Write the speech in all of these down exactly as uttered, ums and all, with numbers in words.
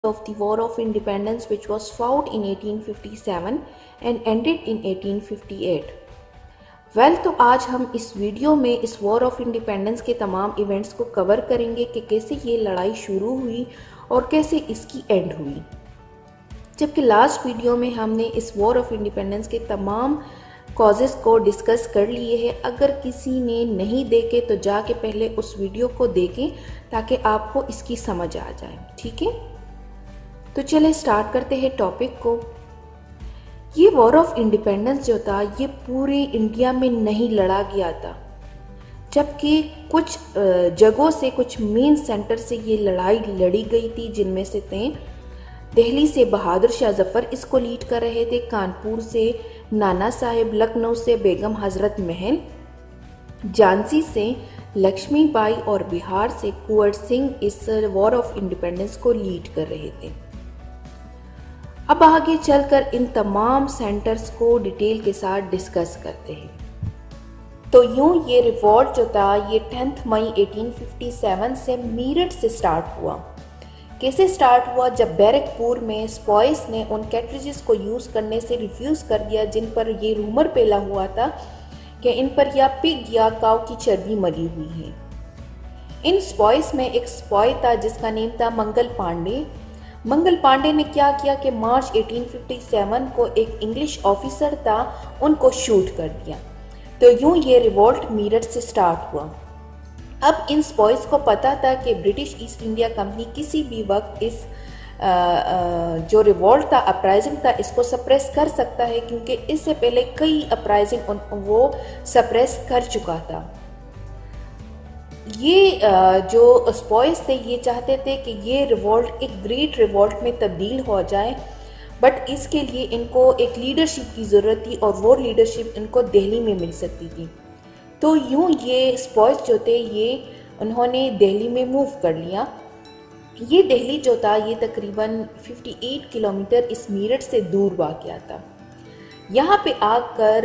of the War of Independence, which was fought in eighteen fifty-seven and ended in eighteen fifty-eight. Well well, तो आज हम इस video में इस war of independence के तमाम इवेंट्स को कवर करेंगे कि कैसे ये लड़ाई शुरू हुई और कैसे इसकी एंड हुई। जबकि लास्ट वीडियो में हमने इस वॉर ऑफ इंडिपेंडेंस के तमाम कॉजेज़ को डिस्कस कर लिए हैं। अगर किसी ने नहीं देखे तो जाके पहले उस वीडियो को देखें ताकि आपको इसकी समझ आ जाए। ठीक है, तो चले स्टार्ट करते हैं टॉपिक को। ये वॉर ऑफ इंडिपेंडेंस जो था ये पूरे इंडिया में नहीं लड़ा गया था, जबकि कुछ जगहों से, कुछ मेन सेंटर से ये लड़ाई लड़ी गई थी, जिनमें से थे दिल्ली से बहादुर शाह जफ़र इसको लीड कर रहे थे, कानपुर से नाना साहिब, लखनऊ से बेगम हजरत महल, झांसी से लक्ष्मीबाई और बिहार से कुंवर सिंह इस वॉर ऑफ इंडिपेंडेंस को लीड कर रहे थे। अब आगे चलकर इन तमाम सेंटर्स को डिटेल के साथ डिस्कस करते हैं। तो यूं ये रिवॉल्ट जो था ये टेंथ मई अठारह सौ सत्तावन से मीरठ से स्टार्ट हुआ। कैसे स्टार्ट हुआ? जब बैरकपुर में स्पॉइस ने उन कैटरेजेस को यूज़ करने से रिफ्यूज़ कर दिया जिन पर ये रूमर फैला हुआ था कि इन पर या पिग या काऊ की चर्बी मरी हुई है। इन स्पॉइस में एक स्पॉय था जिसका नेम था मंगल पांडे। मंगल पांडे ने क्या किया कि मार्च अठारह सौ सत्तावन को एक इंग्लिश ऑफिसर था, उनको शूट कर दिया। तो यूं ये रिवॉल्ट मीरठ से स्टार्ट हुआ। अब इन स्पॉइस को पता था कि ब्रिटिश ईस्ट इंडिया कंपनी किसी भी वक्त इस आ, आ, जो रिवॉल्ट था, अपराइजिंग था, इसको सप्रेस कर सकता है, क्योंकि इससे पहले कई अपराइजिंग वो सप्रेस कर चुका था। ये जो स्पॉइस थे ये चाहते थे कि ये रिवॉल्ट एक ग्रेट रिवॉल्ट में तब्दील हो जाए, बट इसके लिए इनको एक लीडरशिप की ज़रूरत थी और वो लीडरशिप इनको दिल्ली में मिल सकती थी। तो यूं ये स्पॉइस जो थे ये उन्होंने दिल्ली में मूव कर लिया। ये दिल्ली जो था ये तकरीबन अट्ठावन किलोमीटर इस मीरठ से दूर वाक़या था। यहाँ पे आकर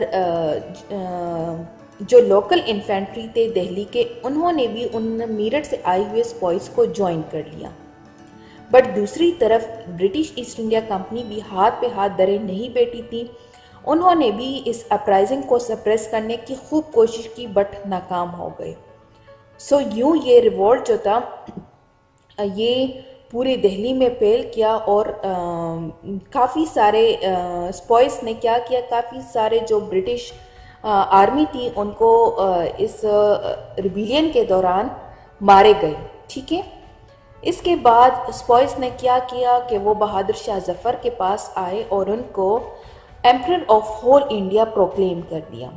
जो लोकल इन्फेंट्री थे दिल्ली के, उन्होंने भी उन मीरठ से आए हुए स्पॉइस को ज्वाइन कर लिया। बट दूसरी तरफ ब्रिटिश ईस्ट इंडिया कंपनी भी हाथ पे हाथ धरे नहीं बैठी थी। उन्होंने भी इस अपराइजिंग को सप्रेस करने की खूब कोशिश की, बट नाकाम हो गए। सो यूं ये रिवॉल्ट जो था ये पूरे दिल्ली में फैल किया और काफ़ी सारे स्पॉइस ने क्या किया, काफ़ी सारे जो ब्रिटिश आर्मी थी उनको इस रिबिलियन के दौरान मारे गए। ठीक है, इसके बाद स्पॉइस ने क्या किया कि वो बहादुर शाह जफ़र के पास आए और उनको emperor of whole India proclaim कर दिया।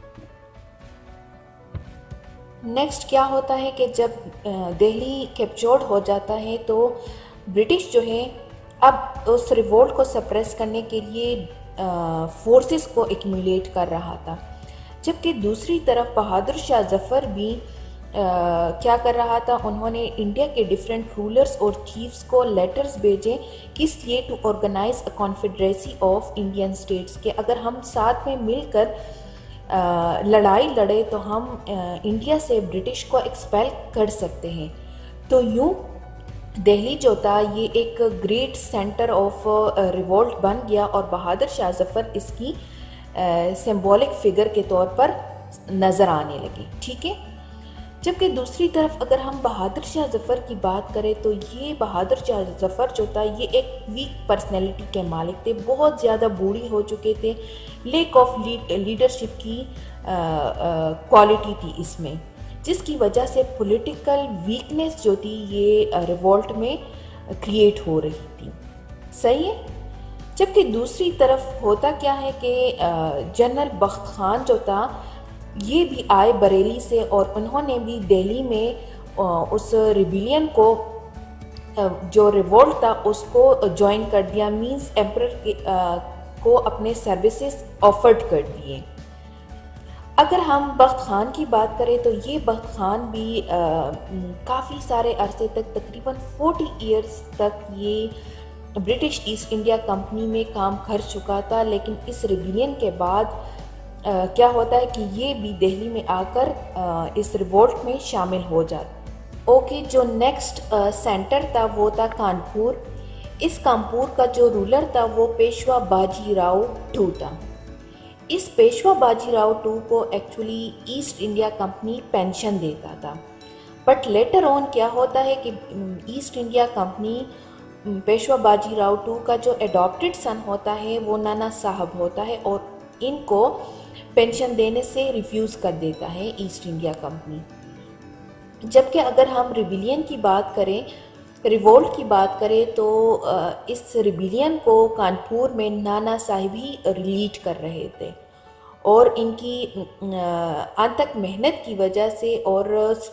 नेक्स्ट क्या होता है कि जब दिल्ली कैप्चर्ड हो जाता है तो ब्रिटिश जो है अब उस रिवोल्ट को सप्रेस करने के लिए फोर्सेस को एक्यूमुलेट कर रहा था, जबकि दूसरी तरफ बहादुर शाह जफ़र भी आ, क्या कर रहा था, उन्होंने इंडिया के डिफरेंट रूलर्स और चीफ्स को लेटर्स भेजे किस लिए to organise a confederacy of Indian states के अगर हम साथ में मिलकर आ, लड़ाई लड़े तो हम आ, इंडिया से ब्रिटिश को एक्सपेल कर सकते हैं। तो यूँ दिल्ली जो था ये एक ग्रेट सेंटर ऑफ रिवॉल्ट बन गया और बहादुर शाह जफ़र इसकी सिंबॉलिक फिगर के तौर पर नज़र आने लगे। ठीक है, जबकि दूसरी तरफ अगर हम बहादुर शाह जफ़र की बात करें तो ये बहादुर शाह जफ़र जो था ये एक वीक पर्सनैलिटी के मालिक थे, बहुत ज़्यादा बूढ़ी हो चुके थे, लेक ऑफ लीडरशिप की क्वालिटी थी इसमें, जिसकी वजह से पॉलिटिकल वीकनेस जो थी ये रिवॉल्ट में क्रिएट हो रही थी। सही है, जबकि दूसरी तरफ होता क्या है कि जनरल बख्त खान जो था ये भी आए बरेली से और उन्होंने भी दिल्ली में उस रिबिलियन को जो रिवोल्ट था उसको ज्वाइन कर दिया, मींस एम्परर के को अपने सर्विसेज ऑफर्ड कर दिए। अगर हम बख्त खान की बात करें तो ये बख्त खान भी काफ़ी सारे अरसे तक, तकरीबन चालीस इयर्स तक ये ब्रिटिश ईस्ट इंडिया कंपनी में काम कर चुका था, लेकिन इस रिबिलियन के बाद आ, क्या होता है कि ये भी दिल्ली में आकर आ, इस रिवोल्ट में शामिल हो जाता। ओके, जो नेक्स्ट सेंटर था वो था कानपुर। इस कानपुर का जो रूलर था वो पेशवा बाजीराव टू था। इस पेशवा बाजीराव टू को actually East India Company pension देता था, बट लेटर ऑन क्या होता है कि East India Company Peshwa Bajirao two का जो एडॉप्टेड सन होता है वो नाना साहब होता है और इनको पेंशन देने से रिफ्यूज़ कर देता है ईस्ट इंडिया कंपनी। जबकि अगर हम रिबिलियन की बात करें, रिवोल्ट की बात करें, तो इस रिबिलियन को कानपुर में नाना साहिब ही लीड कर रहे थे और इनकी अथक मेहनत की वजह से और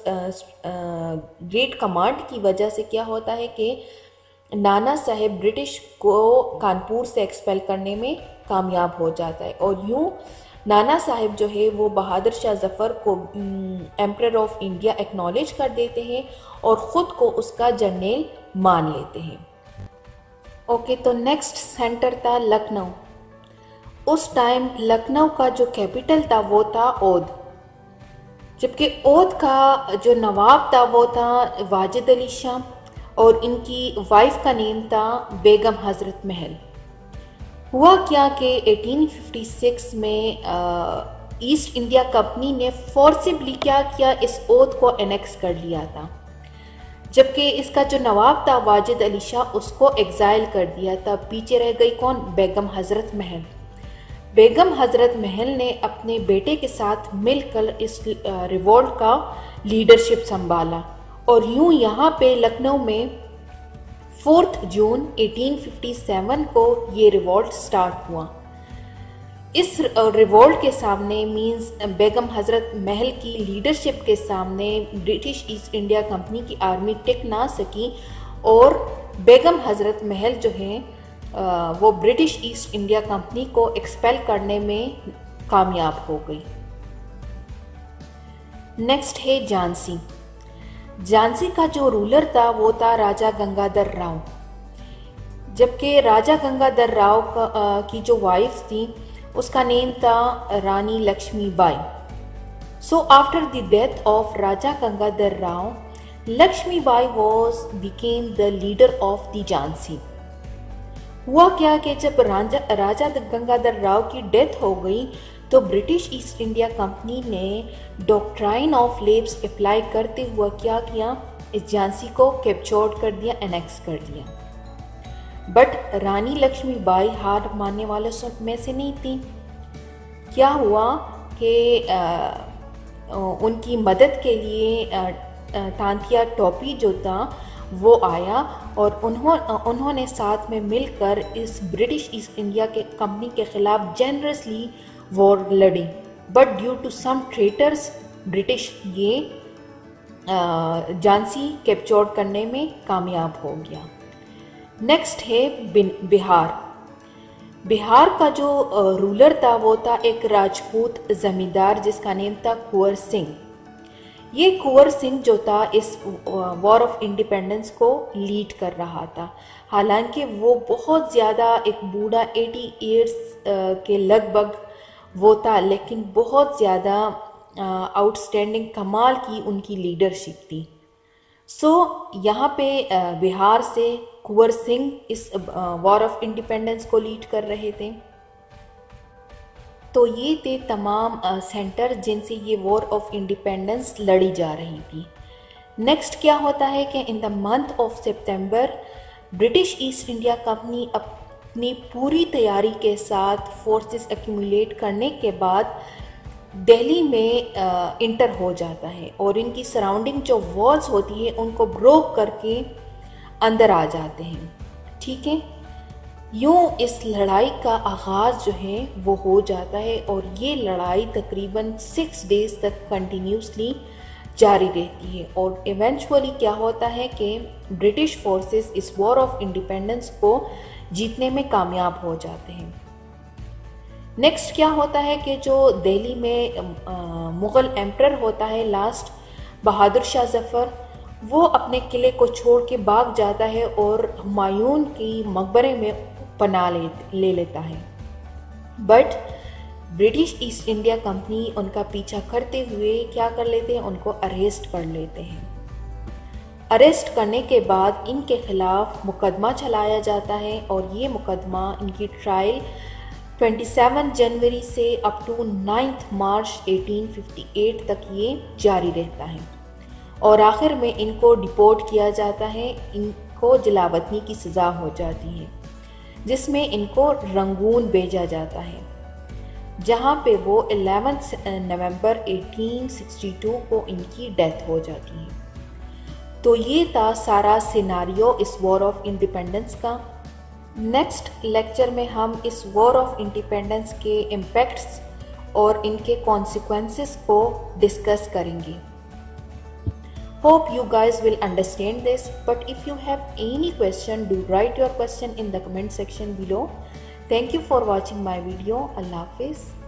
ग्रेट कमांड की वजह से क्या होता है कि नाना साहेब ब्रिटिश को कानपुर से एक्सपेल करने में कामयाब हो जाता है और यूं नाना साहेब जो है वो बहादुर शाह जफ़र को एम्परर ऑफ इंडिया एक्नॉलेज कर देते हैं और ख़ुद को उसका जनरल मान लेते हैं। ओके, तो नेक्स्ट सेंटर था लखनऊ। उस टाइम लखनऊ का जो कैपिटल था वो था ओध, जबकि ओध का जो नवाब था वो था वाजिद अली शाह और इनकी वाइफ का नेम था बेगम हज़रत महल। हुआ क्या कि अठारह सौ छप्पन में ईस्ट इंडिया कंपनी ने फोर्सिबली क्या किया, इस ओध को एनेक्स कर लिया था, जबकि इसका जो नवाब था वाजिद अली शाह उसको एग्जाइल कर दिया था। पीछे रह गई कौन? बेगम हज़रत महल। बेगम हज़रत महल ने अपने बेटे के साथ मिलकर इस रिवोल्ट का लीडरशिप संभाला और यूं यहाँ पे लखनऊ में फोर्थ जून अठारह सौ सत्तावन को ये रिवोल्ट स्टार्ट हुआ। इस रिवोल्ट के सामने मींस बेगम हज़रत महल की लीडरशिप के सामने ब्रिटिश ईस्ट इंडिया कंपनी की आर्मी टिक ना सकी और बेगम हज़रत महल जो है वो ब्रिटिश ईस्ट इंडिया कंपनी को एक्सपेल करने में कामयाब हो गई। नेक्स्ट है झांसी। झांसी का जो रूलर था वो था राजा गंगाधर राव, जबकि राजा गंगाधर राव का, आ, की जो वाइफ थी उसका नेम था Rani Lakshmibai. So after the death of Raja Gangadhar Rao, Lakshmibai was became the leader of the Jhansi. हुआ क्या कि जब राजा राजा गंगाधर राव की डेथ हो गई तो ब्रिटिश ईस्ट इंडिया कंपनी ने डॉक्ट्राइन ऑफ लेब्स अप्लाई करते हुआ क्या किया, इस झांसी को कैप्चर्ड कर दिया, एनेक्स कर दिया। बट रानी लक्ष्मीबाई हार मानने वालों में से नहीं थी। क्या हुआ कि उनकी मदद के लिए तांतिया टोपी जो था वो आया और उन्हों उन्होंने साथ में मिलकर इस ब्रिटिश ईस्ट इंडिया के कंपनी के खिलाफ जेनरसली वॉर लड़ी, but due to some traitors British ये झांसी कैप्चर्ड करने में कामयाब हो गया। नेक्स्ट है बिहार। बिहार का जो रूलर था वो था एक राजपूत जमींदार जिसका नेम था कुंवर सिंह। ये कुंवर सिंह जो था इस वॉर ऑफ इंडिपेंडेंस को लीड कर रहा था। हालांकि वो बहुत ज़्यादा एक बूढ़ा अस्सी ईयर्स के लगभग वो था, लेकिन बहुत ज़्यादा आउटस्टैंडिंग कमाल की उनकी लीडरशिप थी। सो so, यहाँ पे बिहार से कुंवर सिंह इस वॉर ऑफ इंडिपेंडेंस को लीड कर रहे थे। तो ये थे तमाम सेंटर जिनसे ये वॉर ऑफ इंडिपेंडेंस लड़ी जा रही थी। नेक्स्ट क्या होता है कि in the month of September British East India Company अपनी पूरी तैयारी के साथ फोर्सेस एक्यूमुलेट करने के बाद दिल्ली में आ, इंटर हो जाता है और इनकी सराउंडिंग जो वॉल्स होती है उनको ब्रोक करके अंदर आ जाते हैं। ठीक है, यूँ इस लड़ाई का आगाज़ जो है वो हो जाता है और ये लड़ाई तकरीबन सिक्स डेज़ तक कंटिन्यूसली जारी रहती है और इवेंचुअली क्या होता है कि ब्रिटिश फोर्सेस इस वॉर ऑफ इंडिपेंडेंस को जीतने में कामयाब हो जाते हैं। नेक्स्ट क्या होता है कि जो दिल्ली में मुग़ल एम्परर होता है लास्ट बहादुर शाह जफ़र, वो अपने किले को छोड़ के भाग जाता है और हुमायूं की मकबरे में पनाह ले, ले लेता है। But British East India Company उनका पीछा करते हुए क्या कर लेते हैं, उनको अरेस्ट कर लेते हैं। अरेस्ट करने के बाद इनके खिलाफ मुकदमा चलाया जाता है और ये मुकदमा इनकी ट्रायल सत्ताईस जनवरी से अप टू नाइन्थ मार्च अठारह सौ अट्ठावन तक ये जारी रहता है और आखिर में इनको डिपोर्ट किया जाता है। इनको जलावतनी की सज़ा हो जाती है जिसमें इनको रंगून भेजा जाता है, जहां पे वो ग्यारह नवंबर अठारह सौ बासठ को इनकी डेथ हो जाती है। तो ये था सारा सिनारियो इस वॉर ऑफ इंडिपेंडेंस का। नेक्स्ट लेक्चर में हम इस वॉर ऑफ इंडिपेंडेंस के इम्पैक्ट्स और इनके कॉन्सिक्वेंसेस को डिस्कस करेंगे। Hope you guys will understand this, but if you have any question, do write your question in the comment section below. Thank you for watching my video. Allah Hafiz.